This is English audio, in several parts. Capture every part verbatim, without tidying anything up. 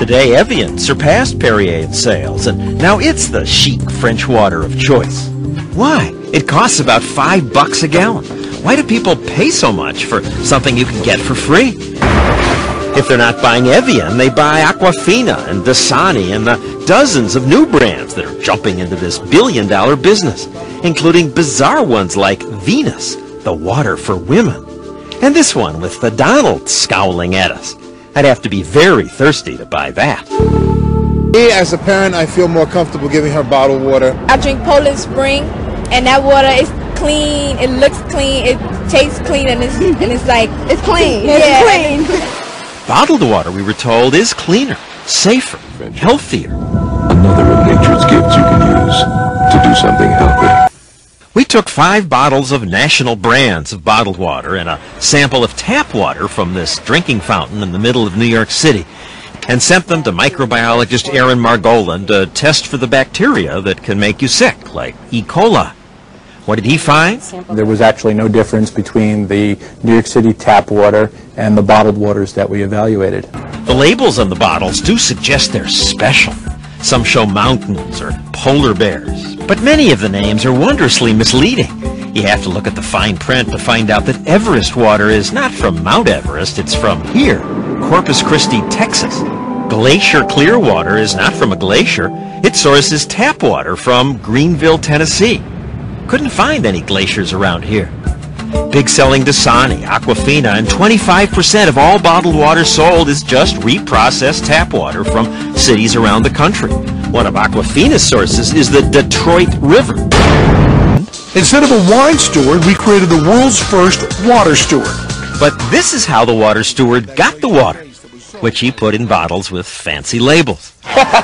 Today, Evian surpassed Perrier in sales, and now it's the chic French water of choice. Why? It costs about five bucks a gallon. Why do people pay so much for something you can get for free? If they're not buying Evian, they buy AQUAVITA and Dasani and the dozens of new brands that are jumping into this billion-dollar business, including bizarre ones like Venus, the water for women, and this one with the Donald scowling at us. I'd have to be very thirsty to buy that. Me, as a parent, I feel more comfortable giving her bottled water. I drink Poland Spring, and that water is clean, it looks clean, it tastes clean, and it's, and it's like, it's clean. Yeah. It's clean. Bottled water, we were told, is cleaner, safer, healthier. Another of nature's gifts you can use to do something healthy. We took five bottles of national brands of bottled water and a sample of tap water from this drinking fountain in the middle of New York City and sent them to microbiologist Aaron Margolin to test for the bacteria that can make you sick, like E. coli. What did he find? There was actually no difference between the New York City tap water and the bottled waters that we evaluated. The labels on the bottles do suggest they're special. Some show mountains or polar bears, but many of the names are wondrously misleading. You have to look at the fine print to find out that Everest water is not from Mount Everest, it's from here, Corpus Christi, Texas. Glacier Clear water is not from a glacier. Its source is tap water from Greenville, Tennessee. Couldn't find any glaciers around here. Big selling Dasani, AQUAVITA, and twenty-five percent of all bottled water sold is just reprocessed tap water from cities around the country. One of AQUAVITA's sources is the Detroit River. Instead of a wine steward, we created the world's first water steward. But this is how the water steward got the water, which he put in bottles with fancy labels.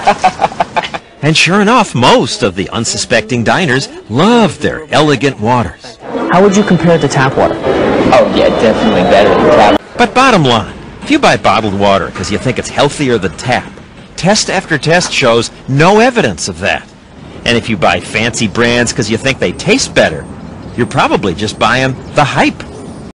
And sure enough, most of the unsuspecting diners loved their elegant waters. How would you compare it to tap water? Oh yeah, definitely better than tap. But bottom line, if you buy bottled water because you think it's healthier than tap, test after test shows no evidence of that. And if you buy fancy brands because you think they taste better, you're probably just buying the hype.